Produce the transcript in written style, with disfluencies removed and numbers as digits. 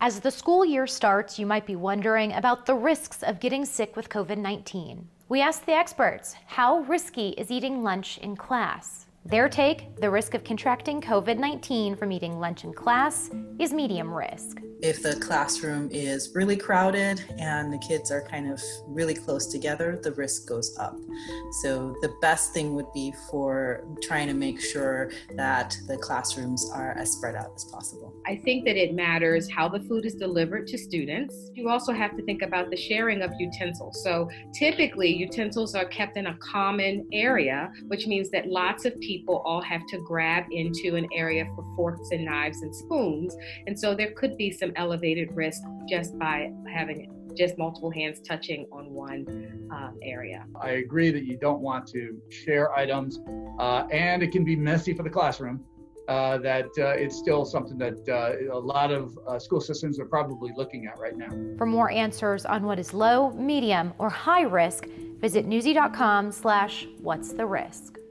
As the school year starts, you might be wondering about the risks of getting sick with COVID-19. We asked the experts, how risky is eating lunch in class? Their take, the risk of contracting COVID-19 from eating lunch in class is medium risk. If the classroom is really crowded and the kids are kind of really close together, the risk goes up. So the best thing would be for trying to make sure that the classrooms are as spread out as possible. I think that it matters how the food is delivered to students. You also have to think about the sharing of utensils. So typically utensils are kept in a common area, which means that lots of people all have to grab into an area for forks and knives and spoons. And so there could be some elevated risk just by having just multiple hands touching on one area. I agree that you don't want to share items and it can be messy for the classroom. It's still something that a lot of school systems are probably looking at right now. For more answers on what is low, medium, or high risk, visit newsy.com/what's the risk.